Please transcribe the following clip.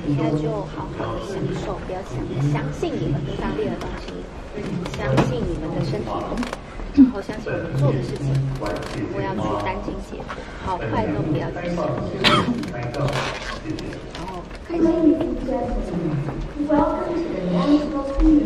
现在就好好的享受，不要相信你们上帝的东西，相信你们的身体，然后相信我们做的事情，不要去担惊解惑，好坏都不要去想，然后开心。 Welcome to the National Community